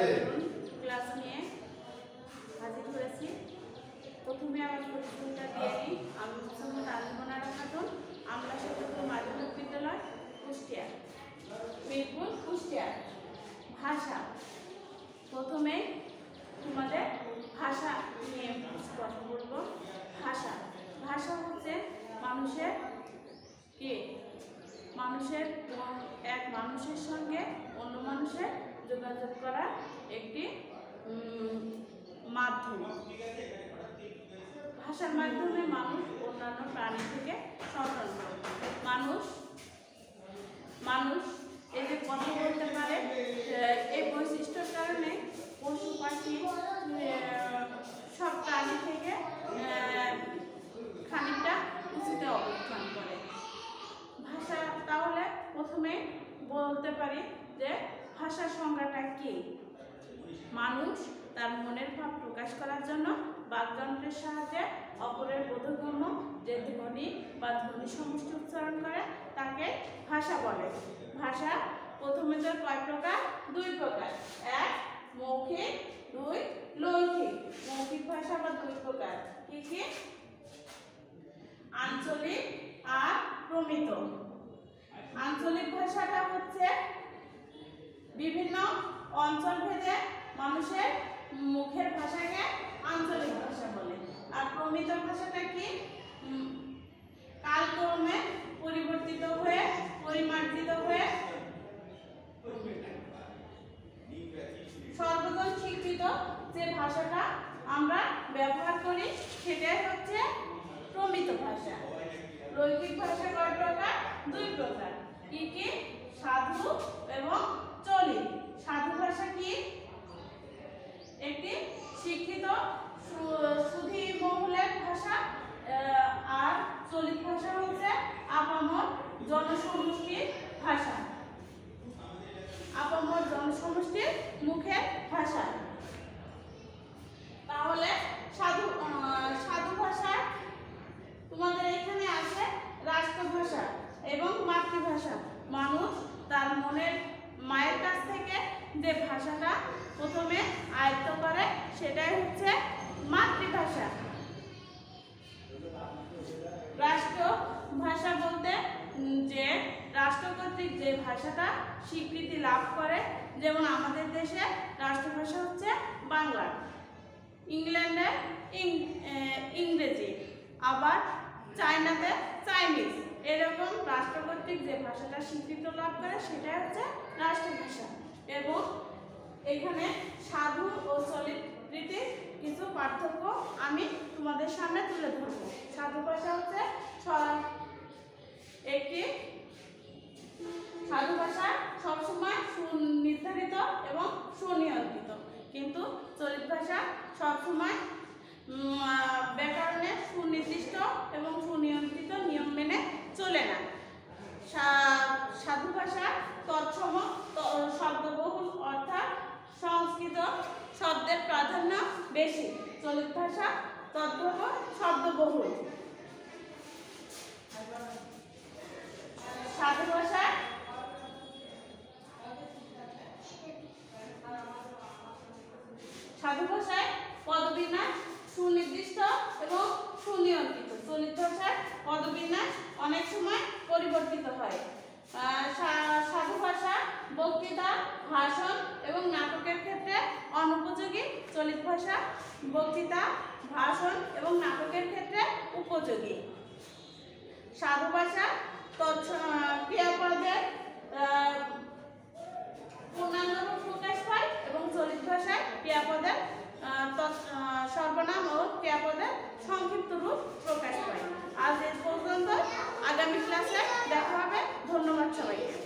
Class নিয়ে হাজির হয়েছি। প্রথমে আমার পরিচয়টা দিয়ে নিই। আমি মোহাম্মদ আলিমনা খাতুন, আমলা সরকারি মাধ্যমিক বিদ্যালয়, কুষ্টিয়া, মিরপুর, কুষ্টিয়া। ভাষা, প্রথমে তোমাদের ভাষা নিয়ে কথা বলবো। ভাষা ভাষা হচ্ছে মানুষের এক মানুষের সঙ্গে অন্য মানুষের যোগাযোগ করার একটি মাধ্যম। ভাষার মাধ্যমে মানুষ অন্যান্য প্রাণী থেকে স্বতন্ত্র। মানুষ এই যে কথা বলতে পারে, এই বৈশিষ্ট্যের কারণে পশু পাখি সব প্রাণী থেকে খানিকটা উঁচুতে অবস্থান করে। ভাষা, তাহলে প্রথমে বলতে পারি যে ভাষার সংজ্ঞাটা কি। মানুষ তার মনের ভাব প্রকাশ করার জন্য বাকযন্ত্রের সাহায্যে অপরের বোধগম্য যে ধ্বনি বা ধ্বনি সমষ্টি উচ্চারণ করে তাকে ভাষা বলে। ভাষা প্রথমে যে কয় প্রকার? দুই প্রকার। এক মৌখিক, দুই লৈখিক। মৌখিক ভাষা বা দুই প্রকার কি কি? আঞ্চলিক আর প্রমিত। আঞ্চলিক ভাষাটা হচ্ছে বিভিন্ন অঞ্চল ভেদে মানুষের মুখের ভাষাকে আঞ্চলিক ভাষা বলে। আর প্রমিত ভাষাটা কি? কালক্রমে পরিবর্তিত হয়ে পরিমার্জিত হয়ে সর্বজন স্বীকৃত যে ভাষাটা আমরা ব্যবহার করি সেটাই হচ্ছে প্রমিত ভাষা। লৈখিক ভাষা কয় প্রকার? দুই প্রকার। কি কি? সাধু এবং চলিত। সাধু ভাষা কি? একটি শিক্ষিত সুধী মহলের ভাষা। আর চলিত ভাষা হচ্ছে আপামর জনসমষ্টির ভাষা, আপামর জনসমষ্টির মুখের ভাষা। তাহলে সাধু ভাষা তোমাদের এখানে আছে রাষ্ট্রভাষা এবং মাতৃভাষা। মানুষ তার মনের মায়ের কাছ থেকে যে ভাষাটা প্রথমে আয়ত্ত করে সেটাই হচ্ছে মাতৃভাষা। রাষ্ট্রভাষা বলতে যে রাষ্ট্র কর্তৃক যে ভাষাটা স্বীকৃতি লাভ করে, যেমন আমাদের দেশে রাষ্ট্রভাষা হচ্ছে বাংলা, ইংল্যান্ডে ইংরেজি, আবার চায়নাতে চাইনিজ। এরকম রাষ্ট্র কর্তৃক যে ভাষাটা স্বীকৃতি লাভ করে সেটাই হচ্ছে রাষ্ট্রভাষা। এবং এখানে সাধু ও চলিত রীতির কিছু পার্থক্য আমি তোমাদের সামনে তুলে ধরব। সাধু ভাষা হচ্ছে একটি সাধু ভাষা সবসময় সুনির্ধারিত এবং সুনিয়ন্ত্রিত, কিন্তু চলিত ভাষা সবসময় ব্যাকরণের সুনির্দিষ্ট এবং সুনিয়ন্ত্রিত নিয়ম মেনে চলে না। সাধু ভাষা তৎসম শব্দবহুল, অর্থাৎ সংস্কৃত শব্দের প্রাধান্য বেশি। চলিত ভাষা তদ্ভব শব্দবহুল। সাধু ভাষায় পদবিন্যাস সুনির্দিষ্ট এবং সুনিয়ন্ত্রিত। চলিত ভাষায় পদবিন্যাস অনেক সময় পরিবর্তিত হয়। সাধু ভাষা বক্তৃতা, ভাষণ এবং নাটকের ক্ষেত্রে অনুপযোগী। চলিত ভাষা বক্তৃতা, ভাষণ এবং নাটকের ক্ষেত্রে উপযোগী। সাধু ভাষা ক্রিয়াপদের পূর্ণাঙ্গ রূপ প্রকাশ পায় এবং চলিত ভাষায় ক্রিয়াপদের সর্বনাম ও ক্রিয়াপদের সংক্ষিপ্ত রূপ প্রকাশ পায়। আজ এ পর্যন্ত। আগামী ক্লাসে দেখা হবে। ধন্যবাদ সবাইকে।